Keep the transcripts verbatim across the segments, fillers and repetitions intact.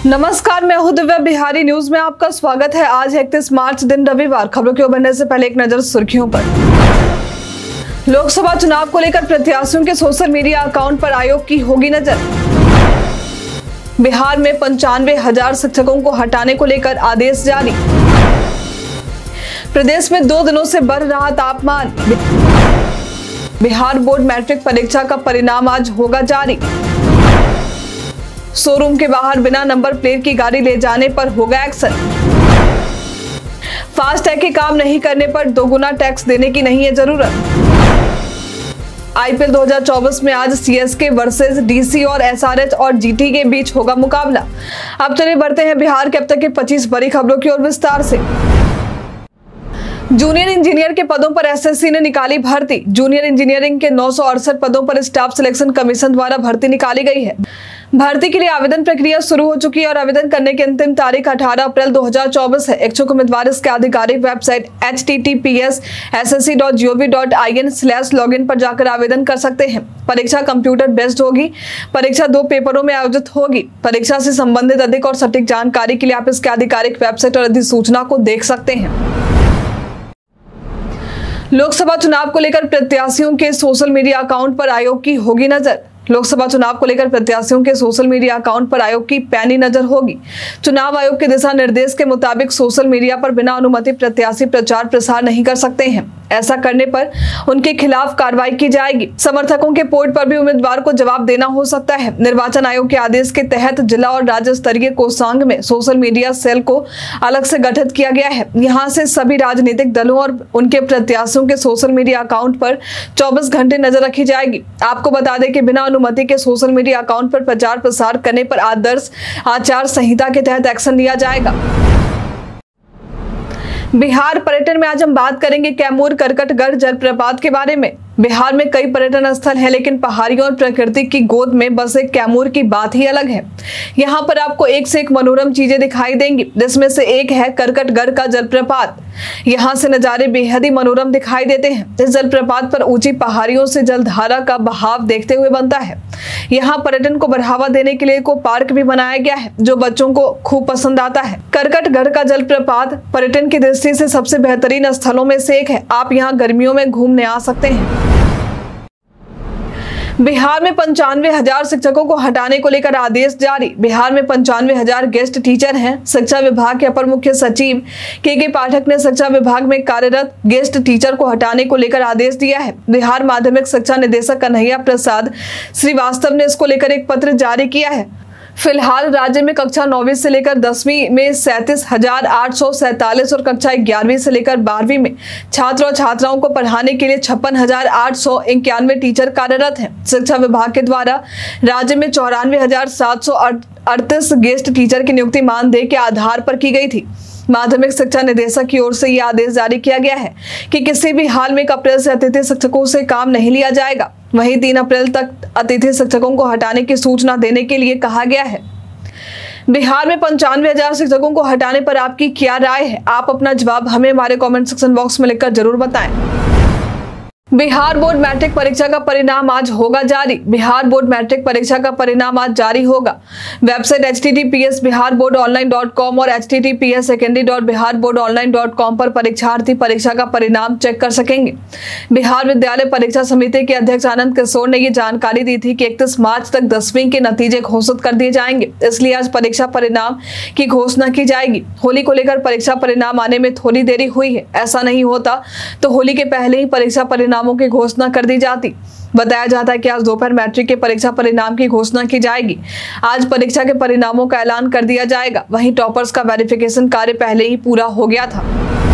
नमस्कार, मैं हूं दिव्या। बिहारी न्यूज में आपका स्वागत है। आज है इकतीस मार्च, दिन रविवार। खबरों की ओर बढ़ने से पहले एक नजर सुर्खियों पर। लोकसभा चुनाव को लेकर प्रत्याशियों के सोशल मीडिया अकाउंट पर आयोग की होगी नजर। बिहार में पंचानवे हजार शिक्षकों को हटाने को लेकर आदेश जारी। प्रदेश में दो दिनों से बढ़ रहा तापमान। बिहार बोर्ड मैट्रिक परीक्षा का परिणाम आज होगा जारी। शोरूम के बाहर बिना नंबर प्लेट की गाड़ी ले जाने पर होगा एक्शन। फास्टैग के काम नहीं करने पर दोगुना टैक्स देने की नहीं है जरूरत। आईपीएल दो हज़ार चौबीस में आज सीएसके वर्सेस डीसी और एसआरएच और जीटी के बीच होगा मुकाबला। अब चलिए बढ़ते हैं बिहार के अब तक के पच्चीस बड़ी खबरों की ओर विस्तार से। जूनियर इंजीनियर के पदों पर एसएससी ने निकाली भर्ती। जूनियर इंजीनियरिंग के नौ सौ अड़सठ पदों पर स्टाफ सिलेक्शन कमीशन द्वारा भर्ती निकाली गई है। भर्ती के लिए आवेदन प्रक्रिया शुरू हो चुकी है और आवेदन करने की अंतिम तारीख अठारह अप्रैल दो हज़ार चौबीस है। इच्छुक उम्मीदवार इसके आधिकारिक website H T T P S S S C dot G O V dot I N slash log in पर जाकर आवेदन कर सकते हैं। परीक्षा कंप्यूटर बेस्ड होगी। परीक्षा दो पेपरों में आयोजित होगी। परीक्षा से संबंधित अधिक और सटीक जानकारी के लिए आप इसके आधिकारिक वेबसाइट और अधिसूचना को देख सकते हैं। लोकसभा चुनाव को लेकर प्रत्याशियों के सोशल मीडिया अकाउंट पर आयोग की होगी नजर। लोकसभा चुनाव को लेकर प्रत्याशियों के सोशल मीडिया अकाउंट पर आयोग की पैनी नजर होगी। चुनाव आयोग के दिशा निर्देश के मुताबिक सोशल मीडिया पर बिना अनुमति प्रत्याशी प्रचार प्रसार नहीं कर सकते हैं। ऐसा करने पर उनके खिलाफ कार्रवाई की जाएगी। समर्थकों के पोर्ट पर भी उम्मीदवार को जवाब देना हो सकता है। निर्वाचन आयोग के आदेश के तहत जिला और राज्य स्तरीय कोषांग में सोशल मीडिया सेल को अलग से गठित किया गया है। यहाँ से सभी राजनीतिक दलों और उनके प्रत्याशियों के सोशल मीडिया अकाउंट पर चौबीस घंटे नजर रखी जाएगी। आपको बता दें कि बिना अनुमति के सोशल मीडिया अकाउंट पर प्रचार प्रसार करने पर आदर्श आचार संहिता के तहत एक्शन लिया जाएगा। बिहार पर्यटन में आज हम बात करेंगे कैमूर करकटगढ़ जलप्रपात के बारे में। बिहार में कई पर्यटन स्थल हैं, लेकिन पहाड़ियों और प्रकृति की गोद में बसे कैमूर की बात ही अलग है। यहाँ पर आपको एक से एक मनोरम चीजें दिखाई देंगी, जिसमें से एक है करकटगढ़ का जलप्रपात। यहाँ से नजारे बेहद ही मनोरम दिखाई देते हैं। इस जलप्रपात पर ऊंची पहाड़ियों से जलधारा का बहाव देखते हुए बनता है। यहाँ पर्यटन को बढ़ावा देने के लिए को पार्क भी बनाया गया है, जो बच्चों को खूब पसंद आता है। करकटगढ़ का जलप्रपात पर्यटन की दृष्टि से सबसे बेहतरीन स्थलों में से एक है। आप यहाँ गर्मियों में घूमने आ सकते हैं। बिहार में पंचानवे हजार शिक्षकों को हटाने को लेकर आदेश जारी। बिहार में पंचानवे हजार गेस्ट टीचर हैं। शिक्षा विभाग के अपर मुख्य सचिव के के पाठक ने शिक्षा विभाग में कार्यरत गेस्ट टीचर को हटाने को लेकर आदेश दिया है। बिहार माध्यमिक शिक्षा निदेशक कन्हैया प्रसाद श्रीवास्तव ने इसको लेकर एक पत्र जारी किया है। फिलहाल राज्य में कक्षा नौवीं से लेकर दसवीं में सैंतीस हजार आठ सौ सैतालीस और कक्षा ग्यारहवीं से लेकर बारहवीं में छात्र और छात्राओं को पढ़ाने के लिए छप्पन हजार आठ सौ इक्यानवे टीचर कार्यरत हैं। शिक्षा विभाग के द्वारा राज्य में चौरानवे हजार सात सौ अड़तीस गेस्ट टीचर की नियुक्ति मानदेय के आधार पर की गई थी। माध्यमिक शिक्षा निदेशक की ओर से यह आदेश जारी किया गया है कि किसी भी हाल में एक अप्रैल से अतिथि शिक्षकों से काम नहीं लिया जाएगा। वहीं तीन अप्रैल तक अतिथि शिक्षकों को हटाने की सूचना देने के लिए कहा गया है। बिहार में पंचानवे हजार शिक्षकों को हटाने पर आपकी क्या राय है? आप अपना जवाब हमें हमारे कमेंट सेक्शन बॉक्स में लिखकर जरूर बताएं। बिहार बोर्ड मैट्रिक परीक्षा का परिणाम आज होगा जारी। बिहार बोर्ड मैट्रिक परीक्षा का परिणाम आज जारी होगा। Website H T T P S Bihar board online dot com और H T T P S secondary dot Bihar board online dot com पर परीक्षार्थी परीक्षा का परिणाम चेक कर सकेंगे। बिहार विद्यालय परीक्षा समिति के अध्यक्ष आनंद किशोर ने ये जानकारी दी थी कि इकतीस मार्च तक दसवीं के नतीजे घोषित कर दिए जाएंगे, इसलिए आज परीक्षा परिणाम की घोषणा की जाएगी। होली को लेकर परीक्षा परिणाम आने में थोड़ी देरी हुई है। ऐसा नहीं होता तो होली के पहले ही परीक्षा परिणाम की घोषणा कर दी जाती। बताया जाता है कि आज दोपहर मैट्रिक के परीक्षा परिणाम की घोषणा की जाएगी। आज परीक्षा के परिणामों का ऐलान कर दिया जाएगा। वहीं टॉपर्स का वेरिफिकेशन कार्य पहले ही पूरा हो गया था।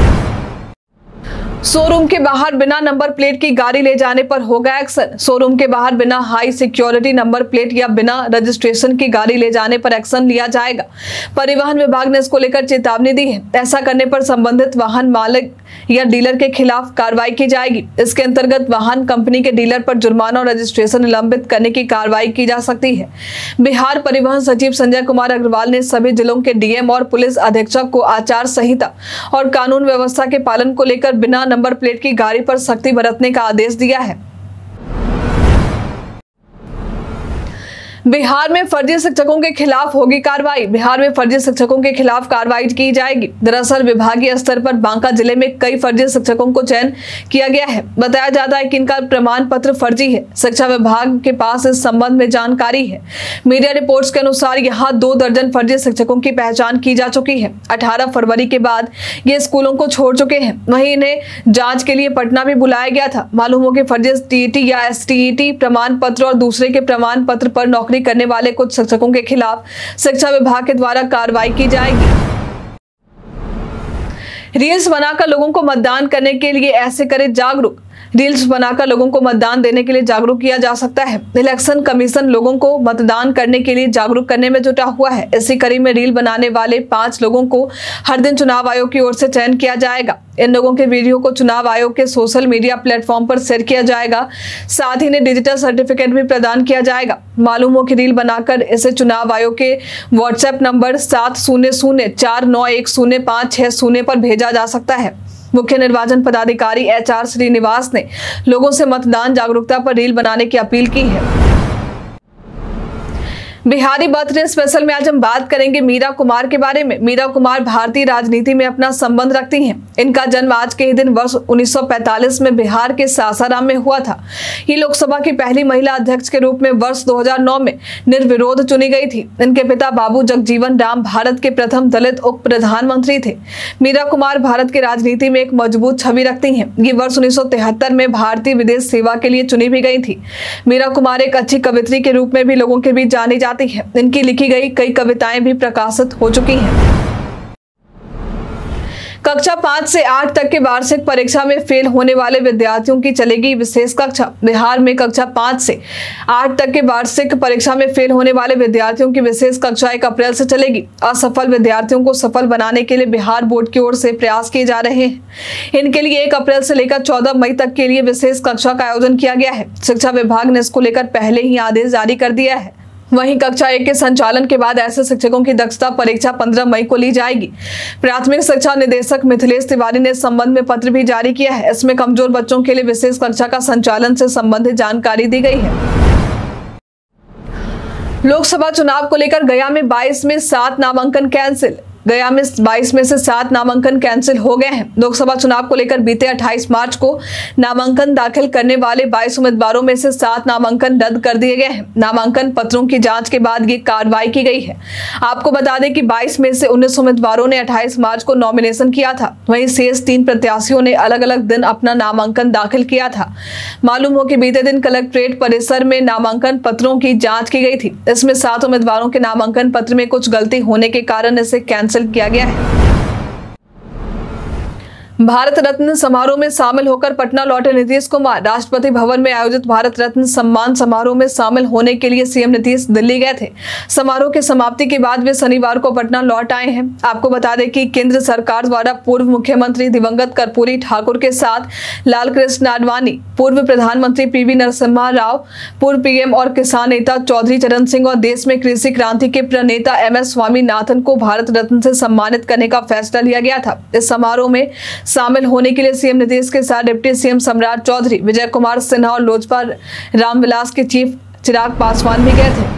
शोरूम के बाहर बिना नंबर प्लेट की गाड़ी ले जाने पर होगा एक्शन। शोरूम के बाहर बिना हाई सिक्योरिटी नंबर प्लेट या बिना रजिस्ट्रेशन की गाड़ी ले जाने पर एक्शन लिया जाएगा। परिवहन विभाग ने इसको लेकर चेतावनी दी है। ऐसा करने पर संबंधित वाहन मालिक या डीलर के खिलाफ कार्रवाई की जाएगी। इसके अंतर्गत वाहन कंपनी के डीलर पर जुर्माना और रजिस्ट्रेशन निलंबित करने की कार्रवाई की जा सकती है। बिहार परिवहन सचिव संजय कुमार अग्रवाल ने सभी जिलों के डी एम और पुलिस अधीक्षक को आचार संहिता और कानून व्यवस्था के पालन को लेकर बिना नंबर प्लेट की गाड़ी पर सख्ती बरतने का आदेश दिया है। बिहार में फर्जी शिक्षकों के खिलाफ होगी कार्रवाई। बिहार में फर्जी शिक्षकों के खिलाफ कार्रवाई की जाएगी। दरअसल विभागीय स्तर पर बांका जिले में कई फर्जी शिक्षकों को चयन किया गया है। बताया जाता है कि इनका प्रमाण पत्र फर्जी है। शिक्षा विभाग के पास इस संबंध में जानकारी है। मीडिया रिपोर्ट्स के अनुसार यहाँ दो दर्जन फर्जी शिक्षकों की पहचान की जा चुकी है। अठारह फरवरी के बाद ये स्कूलों को छोड़ चुके हैं। वहीं इन्हें जांच के लिए पटना भी बुलाया गया था। मालूम हो कि फर्जी टीईटी या एसटीईटी प्रमाण पत्र और दूसरे के प्रमाण पत्र पर नौकरी करने वाले कुछ शिक्षकों के खिलाफ शिक्षा विभाग के द्वारा कार्रवाई की जाएगी। रील्स बनाकर लोगों को मतदान करने के लिए ऐसे करें जागरूक। रील्स बनाकर लोगों को मतदान देने के लिए जागरूक किया जा सकता है। इलेक्शन कमीशन लोगों को मतदान करने के लिए जागरूक करने में जुटा हुआ है। इसी कड़ी में रील बनाने वाले पांच लोगों को हर दिन चुनाव आयोग की ओर से चयन किया जाएगा। इन लोगों के वीडियो को चुनाव आयोग के सोशल मीडिया प्लेटफॉर्म पर शेयर किया जाएगा। साथ ही इन्हें डिजिटल सर्टिफिकेट भी प्रदान किया जाएगा। मालूम हो कि रील बनाकर इसे चुनाव आयोग के व्हाट्सएप नंबर सात शून्य शून्य चार नौ एक शून्य पाँच छह शून्य पर भेजा जा सकता है। मुख्य निर्वाचन पदाधिकारी एच आर श्रीनिवास ने लोगों से मतदान जागरूकता पर रील बनाने की अपील की है। बिहारी बर्थडे स्पेशल में आज हम बात करेंगे मीरा कुमार के बारे में। मीरा कुमार भारतीय राजनीति में अपना संबंध रखती हैं। इनका जन्म आज के ही दिन वर्ष उन्नीस सौ पैंतालीस में बिहार के सासाराम में हुआ था। ये लोकसभा की पहली महिला अध्यक्ष के रूप में वर्ष दो हज़ार नौ में निर्विरोध चुनी गई थी। इनके पिता बाबू जगजीवन राम भारत के प्रथम दलित उप प्रधानमंत्री थे। मीरा कुमार भारत की राजनीति में एक मजबूत छवि रखती हैं। ये वर्ष उन्नीस सौ तिहत्तर में भारतीय विदेश सेवा के लिए चुनी भी गई थी। मीरा कुमार एक अच्छी कवित्री के रूप में भी लोगों के बीच जानी जाती है। इनकी लिखी गई कई कविताएं भी प्रकाशित हो चुकी हैं। कक्षा पाँच से आठ तक के वार्षिक परीक्षा में फेल होने वाले विद्यार्थियों की चलेगी विशेष कक्षा। बिहार में कक्षा पाँच से आठ तक के वार्षिक परीक्षा में फेल होने वाले विद्यार्थियों की विशेष कक्षा एक अप्रैल से चलेगी। असफल विद्यार्थियों को सफल बनाने के लिए बिहार बोर्ड की ओर से प्रयास किए जा रहे हैं। इनके लिए एक अप्रैल से लेकर चौदह मई तक के लिए विशेष कक्षा का आयोजन किया गया है। शिक्षा विभाग ने इसको लेकर पहले ही आदेश जारी कर दिया है। वहीं कक्षा एक के संचालन के बाद ऐसे शिक्षकों की दक्षता परीक्षा पंद्रह मई को ली जाएगी। प्राथमिक शिक्षा निदेशक मिथिलेश तिवारी ने इस संबंध में पत्र भी जारी किया है। इसमें कमजोर बच्चों के लिए विशेष कक्षा का संचालन से संबंधित जानकारी दी गई है। लोकसभा चुनाव को लेकर गया में बाईस में सात नामांकन कैंसिल। गया में बाईस में से सात नामांकन कैंसिल हो गए हैं। लोकसभा चुनाव को लेकर बीते अट्ठाईस मार्च को नामांकन दाखिल करने वाले बाईस उम्मीदवारों में से सात नामांकन रद्द कर दिए गए हैं। नामांकन पत्रों की जांच के बाद ये कार्रवाई की गई है। आपको बता दें कि बाईस में से उन्नीस उम्मीदवारों ने अट्ठाईस मार्च को नॉमिनेशन किया था। वहीं शेष तीन प्रत्याशियों ने अलग अलग दिन अपना नामांकन दाखिल किया था। मालूम हो कि बीते दिन कलेक्ट्रेट परिसर में नामांकन पत्रों की जाँच की गई थी। इसमें सात उम्मीदवारों के नामांकन पत्र में कुछ गलती होने के कारण इसे कैंसिल किया गया है। भारत रत्न समारोह में शामिल होकर पटना लौटे नीतीश कुमार। राष्ट्रपति भवन में आयोजित भारत रत्न सम्मान समारोह में शामिल होने के लिए सीएम नीतीश दिल्ली गए थे। समारोह की समाप्ति के बाद वे शनिवार को पटना लौट आए हैं। आपको बता दें कि केंद्र सरकार द्वारा पूर्व मुख्यमंत्री दिवंगत कर्पूरी ठाकुर के साथ लाल कृष्ण आडवाणी, पूर्व प्रधानमंत्री पीवी नरसिम्हा राव, पूर्व पीएम और किसान नेता चौधरी चरण सिंह और देश में कृषि क्रांति के प्रणेता एम एस स्वामीनाथन को भारत रत्न से सम्मानित करने का फैसला लिया गया था। इस समारोह में शामिल होने के लिए सीएम नीतीश के साथ डिप्टी सीएम सम्राट चौधरी, विजय कुमार सिन्हा और लोजपा रामविलास के चीफ चिराग पासवान भी गए थे।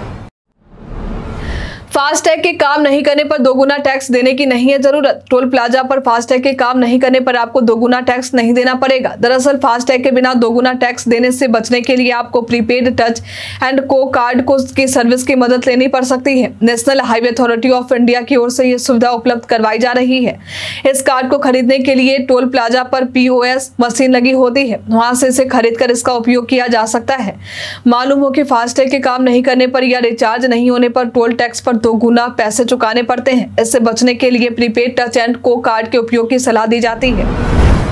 फास्टैग के काम नहीं करने पर दोगुना टैक्स देने की नहीं है जरूरत। टोल प्लाजा पर फास्टैग के काम नहीं करने पर आपको दोगुना टैक्स नहीं देना पड़ेगा। दरअसल फास्टैग के बिना दोगुना टैक्स देने से बचने के लिए आपको prepaid touch and go card को की सर्विस की मदद लेनी पड़ सकती है। National highway authority of India की ओर से यह सुविधा उपलब्ध करवाई जा रही है। इस कार्ड को खरीदने के लिए टोल प्लाजा पर पीओएस मशीन लगी होती है। वहां से इसे खरीद कर इसका उपयोग किया जा सकता है। मालूम हो कि फास्टैग के काम नहीं करने पर या रिचार्ज नहीं होने पर टोल टैक्स पर दो गुना पैसे चुकाने पड़ते हैं। इससे बचने के लिए prepaid touch and go card के उपयोग की सलाह दी जाती है।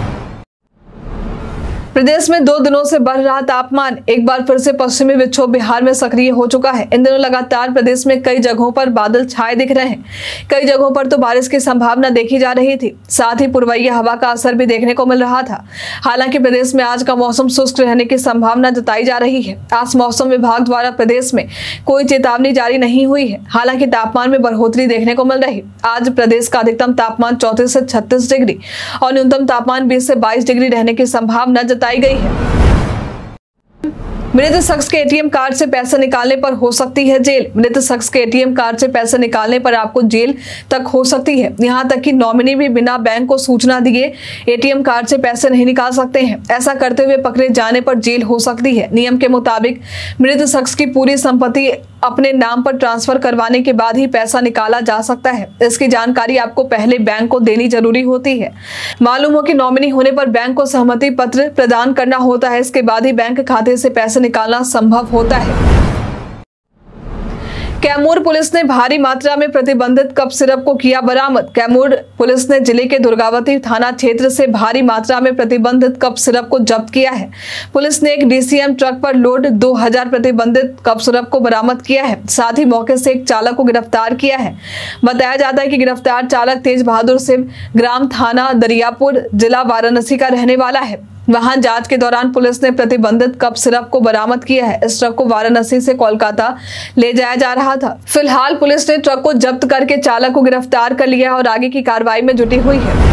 प्रदेश में दो दिनों से बढ़ रहा तापमान। एक बार फिर से पश्चिमी विक्षोभ बिहार में सक्रिय हो चुका है। इन दिनों लगातार प्रदेश में कई जगहों पर बादल छाए दिख रहे हैं। कई जगहों पर तो बारिश की संभावना देखी जा रही थी। साथ ही पूर्वईय हवा का असर भी देखने को मिल रहा था। हालांकि प्रदेश में आज का मौसम शुष्क रहने की संभावना जताई जा रही है। आज मौसम विभाग द्वारा प्रदेश में कोई चेतावनी जारी नहीं हुई है। हालांकि तापमान में बढ़ोतरी देखने को मिल रही। आज प्रदेश का अधिकतम तापमान चौंतीस से छत्तीस डिग्री और न्यूनतम तापमान बीस से बाईस डिग्री रहने की संभावना बताई गई है। मृत शख्स के एटीएम कार्ड से पैसा निकालने पर हो सकती है जेल। मृत शख्स के एटीएम कार्ड से पैसा निकालने पर आपको जेल तक हो सकती है। यहाँ तक कि नॉमिनी भी बिना बैंक को सूचना दिए एटीएम कार्ड से पैसे नहीं निकाल सकते हैं। ऐसा करते हुए पकड़े जाने पर जेल हो सकती है। नियम के मुताबिक मृत शख्स की पूरी संपत्ति अपने नाम पर ट्रांसफर करवाने के बाद ही पैसा निकाला जा सकता है। इसकी जानकारी आपको पहले बैंक को देनी जरूरी होती है। मालूम हो कि नॉमिनी होने पर बैंक को सहमति पत्र प्रदान करना होता है। इसके बाद ही बैंक खाते से पैसे निकालना संभव होता है। कैमूर पुलिस ने भारी मात्रा में प्रतिबंधित कफ सिरप को किया बरामद। कैमूर पुलिस ने जिले के दुर्गावती थाना क्षेत्र से भारी मात्रा में प्रतिबंधित कफ सिरप को जब्त किया है। पुलिस ने एक डीसीएम ट्रक पर लोड दो हज़ार प्रतिबंधित कफ सिरप को बरामद किया है। साथ ही मौके से एक चालक को गिरफ्तार किया है। बताया जाता है कि गिरफ्तार चालक तेज बहादुर सिंह ग्राम थाना दरियापुर जिला वाराणसी का रहने वाला है। वहां जांच के दौरान पुलिस ने प्रतिबंधित कफ सिरप को बरामद किया है। इस ट्रक को वाराणसी से कोलकाता ले जाया जा रहा था। फिलहाल पुलिस ने ट्रक को जब्त करके चालक को गिरफ्तार कर लिया और आगे की कार्रवाई में जुटी हुई है।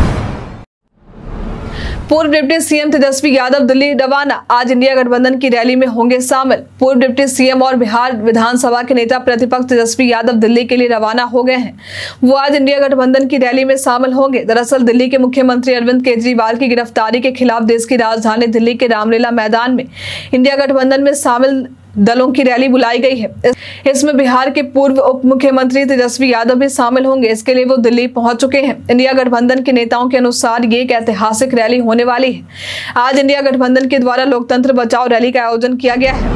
पूर्व डिप्टी सीएम तेजस्वी यादव दिल्ली रवाना। आज इंडिया गठबंधन की रैली में होंगे शामिल। पूर्व डिप्टी सीएम और बिहार विधानसभा के नेता प्रतिपक्ष तेजस्वी यादव दिल्ली के लिए रवाना हो गए हैं। वो आज इंडिया गठबंधन की रैली में शामिल होंगे। दरअसल दिल्ली के मुख्यमंत्री अरविंद केजरीवाल की गिरफ्तारी के खिलाफ देश की राजधानी दिल्ली के रामलीला मैदान में इंडिया गठबंधन में शामिल दलों की रैली बुलाई गई है। इसमें बिहार के पूर्व उप मुख्यमंत्री तेजस्वी यादव भी शामिल होंगे। इसके लिए वो दिल्ली पहुंच चुके हैं। इंडिया गठबंधन के नेताओं के अनुसार ये एक ऐतिहासिक रैली होने वाली है। आज इंडिया गठबंधन के द्वारा लोकतंत्र बचाओ रैली का आयोजन किया गया है।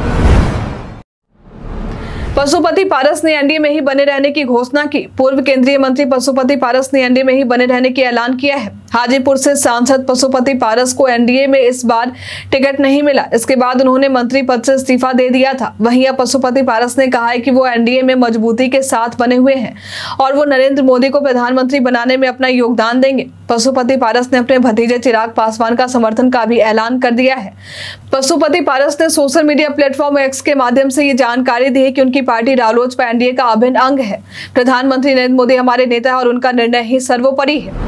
पशुपति पारस ने एनडीए में ही बने रहने की घोषणा की। पूर्व केंद्रीय मंत्री पशुपति पारस ने एनडीए में ही बने रहने की ऐलान किया है। हाजीपुर से सांसद पशुपति पारस को एनडीए में इस बार टिकट नहीं मिला। इसके बाद उन्होंने मंत्री पद से इस्तीफा दे दिया था। वहीं अब पशुपति पारस ने कहा है कि वो एनडीए में मजबूती के साथ बने हुए हैं और वो नरेंद्र मोदी को प्रधानमंत्री बनाने में अपना योगदान देंगे। पशुपति पारस ने अपने भतीजे चिराग पासवान का समर्थन का भी ऐलान कर दिया है। पशुपति पारस ने सोशल मीडिया प्लेटफॉर्म एक्स के माध्यम से ये जानकारी दी है कि उनकी पार्टी रालोसपा एनडीए का अभिन्न अंग है। प्रधानमंत्री नरेंद्र मोदी हमारे नेता है और उनका निर्णय ही सर्वोपरि है।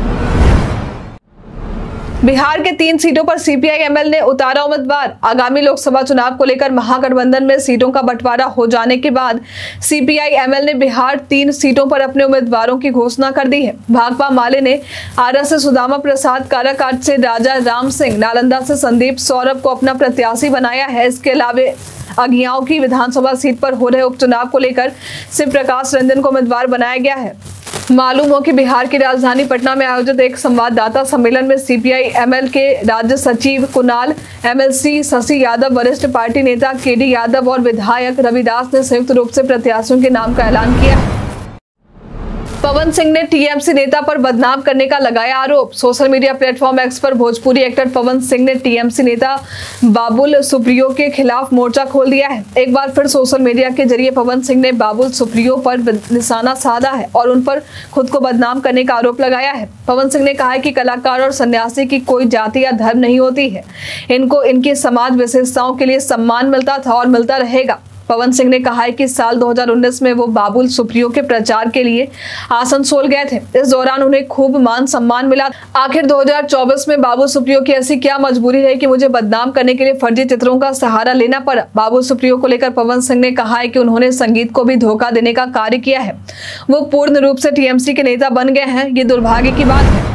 बिहार के तीन सीटों पर सीपीआई एमएल ने उतारा उम्मीदवार। आगामी लोकसभा चुनाव को लेकर महागठबंधन में सीटों का बंटवारा हो जाने के बाद सीपीआई एमएल ने बिहार तीन सीटों पर अपने उम्मीदवारों की घोषणा कर दी है। भाकपा माले ने आरा से सुदामा प्रसाद, काराकाट से राजा राम सिंह, नालंदा से संदीप सौरभ को अपना प्रत्याशी बनाया है। इसके अलावा अगियाओं की विधानसभा सीट पर हो रहे उपचुनाव को लेकर शिव प्रकाश रंजन को उम्मीदवार बनाया गया है। मालूम हो कि बिहार की राजधानी पटना में आयोजित एक संवाददाता सम्मेलन में सीपीआई एमएल के राज्य सचिव कुणाल, एमएलसी शशि यादव, वरिष्ठ पार्टी नेता केडी यादव और विधायक रविदास ने संयुक्त रूप से प्रत्याशियों के नाम का ऐलान किया है। पवन सिंह ने टीएमसी नेता पर बदनाम करने का लगाया आरोप। सोशल मीडिया प्लेटफॉर्म एक्स पर भोजपुरी एक्टर पवन सिंह ने टीएमसी नेता बाबुल सुप्रियो के खिलाफ मोर्चा खोल दिया है। एक बार फिर सोशल मीडिया के जरिए पवन सिंह ने बाबुल सुप्रियो पर निशाना साधा है और उन पर खुद को बदनाम करने का आरोप लगाया है। पवन सिंह ने कहा है कि कलाकार और सन्यासी की कोई जाति या धर्म नहीं होती है। इनको इनकी समाज विशेषताओं के लिए सम्मान मिलता था और मिलता रहेगा। पवन सिंह ने कहा है कि साल दो हज़ार उन्नीस में वो बाबुल सुप्रियो के प्रचार के लिए आसनसोल गए थे। इस दौरान उन्हें खूब मान सम्मान मिला। आखिर दो हज़ार चौबीस में बाबुल सुप्रियो की ऐसी क्या मजबूरी रही कि मुझे बदनाम करने के लिए फर्जी चित्रों का सहारा लेना पड़ा। बाबुल सुप्रियो को लेकर पवन सिंह ने कहा है कि उन्होंने संगीत को भी धोखा देने का कार्य किया है। वो पूर्ण रूप से टीएमसी के नेता बन गए हैं। ये दुर्भाग्य की बात है।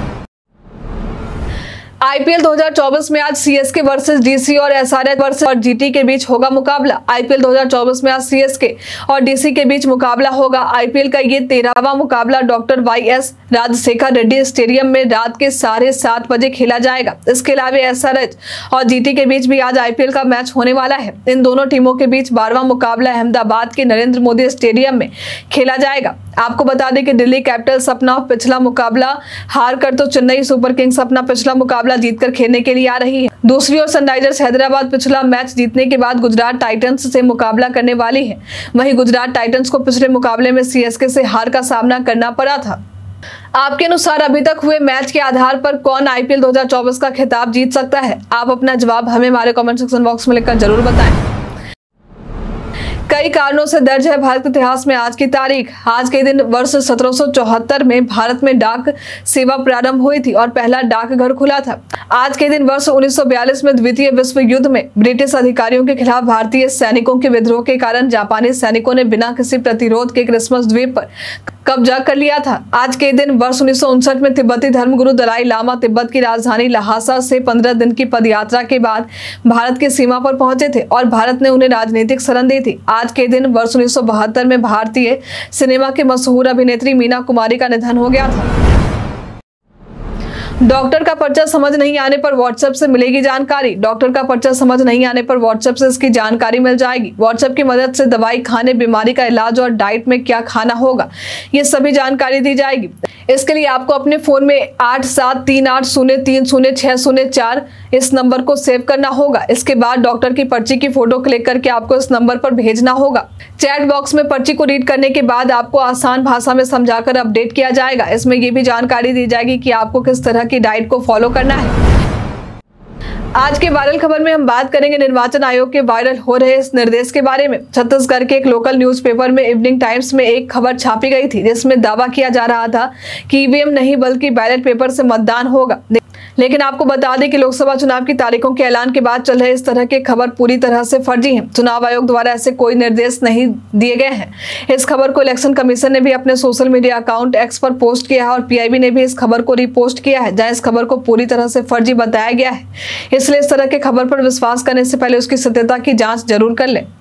आईपीएल दो हज़ार चौबीस में आज सीएसके वर्सेस डीसी और एसआरएच वर्सेस और जीटी के बीच होगा मुकाबला। आईपीएल दो हज़ार चौबीस में आज सीएसके और डीसी के बीच मुकाबला होगा। आईपीएल का ये तेरहवां मुकाबला doctor Y S Rajashekhar Reddy stadium में रात के साढ़े सात बजे खेला जाएगा। इसके अलावा एसआरएच और जीटी के बीच भी आज आईपीएल का मैच होने वाला है। इन दोनों टीमों के बीच बारहवां मुकाबला अहमदाबाद के नरेंद्र मोदी स्टेडियम में खेला जाएगा। आपको बता दें कि दिल्ली कैपिटल्स अपना पिछला मुकाबला हार कर तो चेन्नई सुपर किंग्स अपना पिछला मुकाबला जीतकर खेलने के लिए आ रही है। दूसरी ओर सनराइजर्स हैदराबाद पिछला मैच जीतने के बाद गुजरात टाइटंस से मुकाबला करने वाली है। वहीं गुजरात टाइटंस को पिछले मुकाबले में सीएसके से हार का सामना करना पड़ा था। आपके अनुसार अभी तक हुए मैच के आधार पर कौन आईपीएल दो हज़ार चौबीस का खिताब जीत सकता है? आप अपना जवाब हमें हमारे कमेंट सेक्शन बॉक्स में लिखकर जरूर बताएं। कई कारणों से दर्ज है भारत के इतिहास में आज की तारीख। आज के दिन वर्ष सत्रह सौ चौहत्तर में भारत में डाक सेवा प्रारंभ हुई थी और पहला डाकघर खुला था। आज के दिन वर्ष उन्नीस सौ बयालीस में द्वितीय विश्व युद्ध में ब्रिटिश अधिकारियों के खिलाफ भारतीय सैनिकों के विद्रोह के कारण जापानी सैनिकों ने बिना किसी प्रतिरोध के क्रिसमस द्वीप पर कब्जा कर लिया था। आज के दिन वर्ष उन्नीस सौ उनसठ में तिब्बती धर्मगुरु दलाई लामा तिब्बत की राजधानी लहासा से पंद्रह दिन की पदयात्रा के बाद भारत की सीमा पर पहुंचे थे और भारत ने उन्हें राजनीतिक शरण दी थी। आज के दिन वर्ष उन्नीस सौ बहत्तर में भारतीय सिनेमा के मशहूर अभिनेत्री मीना कुमारी का निधन हो गया था। डॉक्टर का पर्चा समझ नहीं आने पर व्हाट्सएप से मिलेगी जानकारी। डॉक्टर का पर्चा समझ नहीं आने पर व्हाट्सएप से इसकी जानकारी मिल जाएगी। व्हाट्सएप की मदद से दवाई खाने, बीमारी का इलाज और डाइट में क्या खाना होगा, ये सभी जानकारी दी जाएगी। इसके लिए आपको अपने फोन में आठ सात तीन आठ शून्य तीन शून्य छह शून्य चार इस नंबर को सेव करना होगा। इसके बाद डॉक्टर की पर्ची की फोटो क्लिक करके आपको इस नंबर पर भेजना होगा। चैट बॉक्स में पर्ची को रीड करने के बाद आपको आसान भाषा में समझाकर अपडेट किया जाएगा। इसमें यह भी जानकारी दी जाएगी कि आपको किस तरह की डाइट को फॉलो करना है। आज के वायरल खबर में हम बात करेंगे निर्वाचन आयोग के वायरल हो रहे इस निर्देश के बारे में। छत्तीसगढ़ के एक लोकल न्यूज़पेपर में इवनिंग टाइम्स में एक खबर छापी गई थी जिसमें दावा किया जा रहा था कि ईवीएम नहीं बल्कि बैलेट पेपर से मतदान होगा। लेकिन आपको बता दें कि लोकसभा चुनाव की तारीखों के ऐलान के बाद चल रहे इस तरह के खबर पूरी तरह से फर्जी है। चुनाव आयोग द्वारा ऐसे कोई निर्देश नहीं दिए गए हैं। इस खबर को इलेक्शन कमीशन ने भी अपने सोशल मीडिया अकाउंट एक्स पर पोस्ट किया है और पीआईबी ने भी इस खबर को रीपोस्ट किया है, जहां इस खबर को पूरी तरह से फर्जी बताया गया है। इसलिए इस तरह के खबर पर विश्वास करने से पहले उसकी सत्यता की जांच जरूर कर लें।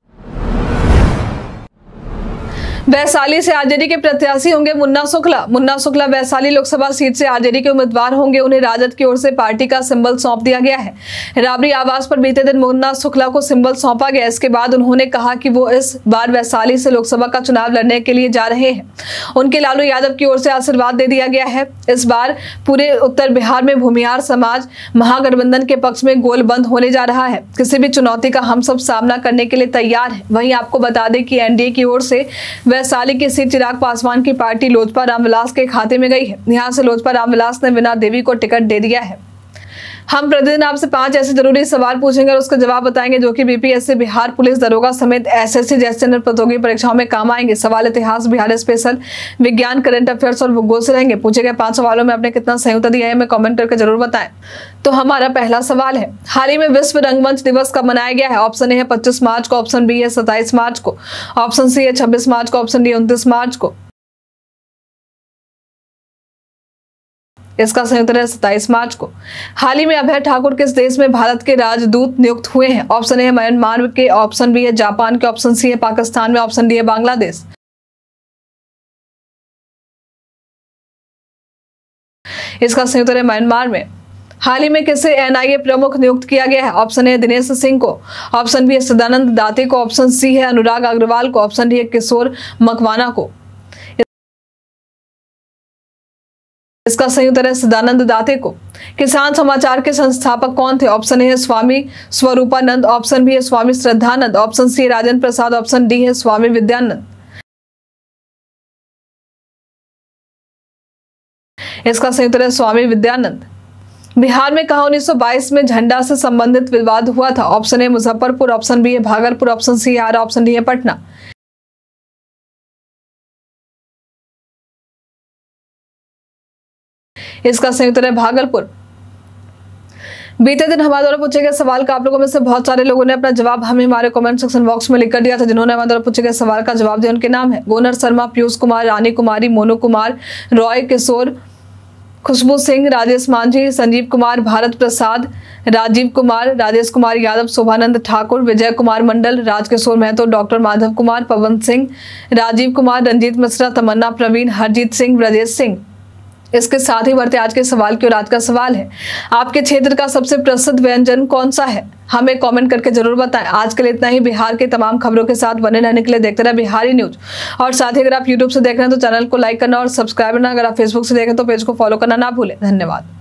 वैशाली से आरजेडी के प्रत्याशी होंगे मुन्ना शुक्ला। मुन्ना शुक्ला वैशाली लोकसभा सीट से आरजेडी के उम्मीदवार होंगे। उन्हें राजद की ओर से पार्टी का सिंबल सौंप दिया गया है। राबड़ी आवास पर बीते दिन मुन्ना शुक्ला को सिंबल सौंपा गया। इसके बाद उन्होंने कहा कि वो इस बार वैशाली से लोकसभा का चुनाव लड़ने के लिए जा रहे हैं। उनके लालू यादव की ओर से आशीर्वाद दे दिया गया है। इस बार पूरे उत्तर बिहार में भूमिहार समाज महागठबंधन के पक्ष में गोलबंद होने जा रहा है। किसी भी चुनौती का हम सब सामना करने के लिए तैयार है। वहीं आपको बता दें कि एनडीए की ओर से वैशाली की सीट चिराग पासवान की पार्टी लोजपा रामविलास के खाते में गई है। यहां से लोजपा रामविलास ने वीणा देवी को टिकट दे दिया है। हम प्रतिदिन आपसे पांच ऐसे जरूरी सवाल पूछेंगे और उसका जवाब बताएंगे जो कि बीपीएससी, बिहार पुलिस दरोगा समेत एसएससी जैसे अन्य प्रतियोगी परीक्षाओं में काम आएंगे। सवाल इतिहास, बिहार स्पेशल, विज्ञान, करंट अफेयर्स और भूगोल से रहेंगे। पूछे गए पांच सवालों में आपने कितना सही उत्तर दिया है हमें कमेंट करके जरूर बताएं। तो हमारा पहला सवाल है, हाल ही में विश्व रंगमंच दिवस कब मनाया गया है? ऑप्शन ए है पच्चीस मार्च को, ऑप्शन बी है सत्ताईस मार्च को, ऑप्शन सी है छब्बीस मार्च को, ऑप्शन डी उनतीस मार्च को। इसका सही उत्तर है सत्ताईस मार्च को। हाल ही में अभय ठाकुर किस देश में भारत के राजदूत नियुक्त हुए हैं? ऑप्शन ए है म्यांमार के, ऑप्शन बी है जापान के, ऑप्शन सी है पाकिस्तान में, ऑप्शन डी है बांग्लादेश। इसका सही उत्तर है म्यांमार में। हाल ही में किसे एनआईए प्रमुख नियुक्त किया गया है? ऑप्शन ए दिनेश सिंह को, ऑप्शन बी है सदानंद दाते को, ऑप्शन सी है अनुराग अग्रवाल को, ऑप्शन डी है किशोर मकवाना को। इसका सही उत्तर है सदानंद दाते को। किसान समाचार के संस्थापक कौन थे? ऑप्शन ए है स्वामी स्वरूपानंद, ऑप्शन बी है स्वामी श्रद्धानंद, ऑप्शन सी है राजेंद्र प्रसाद, ऑप्शन डी है स्वामी विद्यानंद। इसका सही उत्तर है स्वामी विद्यानंद। बिहार में कहा उन्नीस सौ बाईस में झंडा से संबंधित विवाद हुआ था? Option A Muzaffarpur, option B है भागलपुर, ऑप्शन सी है आरा, ऑप्शन डी है पटना। इसका सही उत्तर है भागलपुर। बीते दिन हमारे द्वारा पूछे गए सवाल का आप लोगों में से बहुत सारे लोगों ने अपना जवाब हमें हमारे कमेंट सेक्शन बॉक्स में लिख कर दिया था। जिन्होंने हमारे द्वारा पूछे गए सवाल का जवाब दिया उनके नाम है गोनर शर्मा, पीयूष कुमार, रानी कुमारी, मोनू कुमार, रॉय किशोर, खुशबू सिंह, राजेश मांझी, संजीव कुमार, भारत प्रसाद, राजीव कुमार, राजेश कुमार यादव, शोभानंद ठाकुर, विजय कुमार मंडल, राजकिशोर महतो, डॉक्टर माधव कुमार, पवन सिंह, राजीव कुमार, रंजीत मिश्रा, तमन्ना प्रवीण, हरजीत सिंह, ब्रजेश सिंह। इसके साथ ही बढ़ते आज के सवाल की और आज का सवाल है, आपके क्षेत्र का सबसे प्रसिद्ध व्यंजन कौन सा है? हमें कमेंट करके जरूर बताएं। आज के लिए इतना ही। बिहार के तमाम खबरों के साथ बने रहने के लिए देखते रहे बिहारी न्यूज। और साथ ही अगर आप यूट्यूब से देख रहे हैं तो चैनल को लाइक करना और सब्सक्राइब करना। अगर आप फेसबुक से देखें तो पेज को फॉलो करना ना भूलें। धन्यवाद।